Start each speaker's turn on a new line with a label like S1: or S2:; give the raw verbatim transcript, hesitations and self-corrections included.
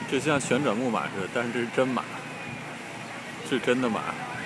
S1: 就像旋转木马似的，但是这是真马，是真的马。